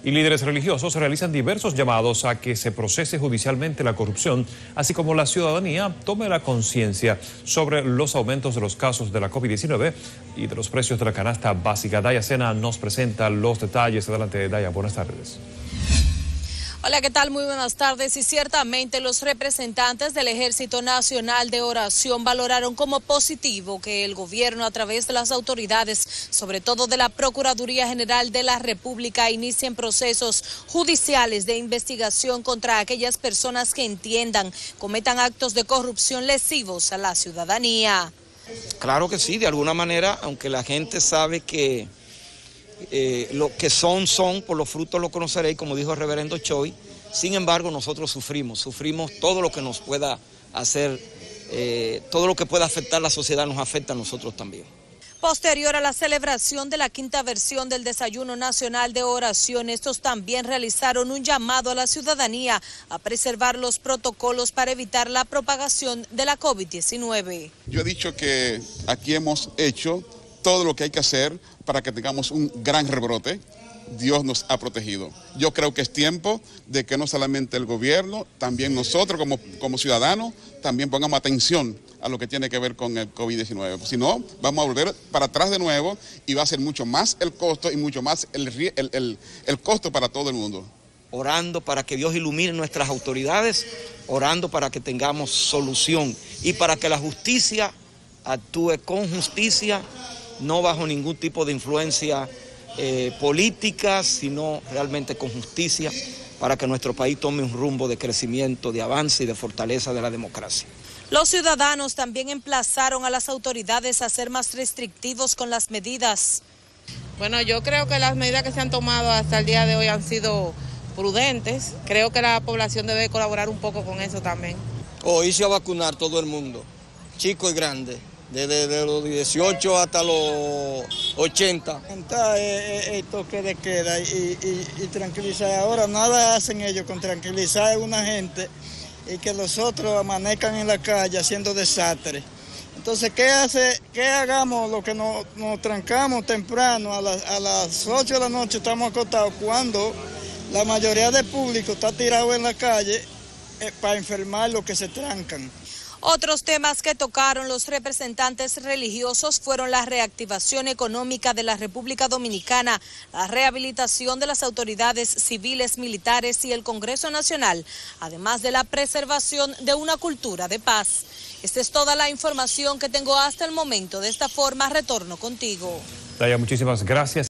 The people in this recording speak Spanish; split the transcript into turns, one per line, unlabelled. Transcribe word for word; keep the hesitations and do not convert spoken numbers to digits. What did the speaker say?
Y líderes religiosos realizan diversos llamados a que se procese judicialmente la corrupción, así como la ciudadanía tome la conciencia sobre los aumentos de los casos de la COVID diecinueve y de los precios de la canasta básica. Daya Sena nos presenta los detalles. Adelante, Daya, buenas tardes.
Hola, ¿qué tal? Muy buenas tardes. Y ciertamente los representantes del Ejército Nacional de Oración valoraron como positivo que el gobierno, a través de las autoridades, sobre todo de la Procuraduría General de la República, inicien procesos judiciales de investigación contra aquellas personas que entiendan cometan actos de corrupción lesivos a la ciudadanía.
Claro que sí, de alguna manera, aunque la gente sabe que Eh, lo que son, son, por los frutos lo conoceréis, como dijo el reverendo Choi. Sin embargo, nosotros sufrimos, sufrimos todo lo que nos pueda hacer, eh, todo lo que pueda afectar a la sociedad nos afecta a nosotros también.
Posterior a la celebración de la quinta versión del Desayuno Nacional de Oración, estos también realizaron un llamado a la ciudadanía a preservar los protocolos para evitar la propagación de la COVID diecinueve.
Yo he dicho que aquí hemos hecho todo lo que hay que hacer para que tengamos un gran rebrote. Dios nos ha protegido. Yo creo que es tiempo de que no solamente el gobierno, también nosotros como, como ciudadanos, también pongamos atención a lo que tiene que ver con el COVID diecinueve. Si no, vamos a volver para atrás de nuevo y va a ser mucho más el costo y mucho más el, el, el, el costo para todo el mundo.
Orando para que Dios ilumine nuestras autoridades, orando para que tengamos solución y para que la justicia actúe con justicia, no bajo ningún tipo de influencia eh, política, sino realmente con justicia, para que nuestro país tome un rumbo de crecimiento, de avance y de fortaleza de la democracia.
Los ciudadanos también emplazaron a las autoridades a ser más restrictivos con las medidas.
Bueno, yo creo que las medidas que se han tomado hasta el día de hoy han sido prudentes. Creo que la población debe colaborar un poco con eso también.
O irse a vacunar todo el mundo, chico y grande. Desde de los dieciocho hasta los ochenta.
El toque de queda y, y, y tranquilizar. Ahora nada hacen ellos con tranquilizar a una gente y que los otros amanezcan en la calle haciendo desastres. Entonces, ¿qué hace? ¿Qué hagamos? Lo que nos, nos trancamos temprano, a, la, a las ocho de la noche estamos acostados, cuando la mayoría del público está tirado en la calle eh, para enfermar los que se trancan.
Otros temas que tocaron los representantes religiosos fueron la reactivación económica de la República Dominicana, la rehabilitación de las autoridades civiles, militares y el Congreso Nacional, además de la preservación de una cultura de paz. Esta es toda la información que tengo hasta el momento. De esta forma, retorno contigo.
Daya, muchísimas gracias.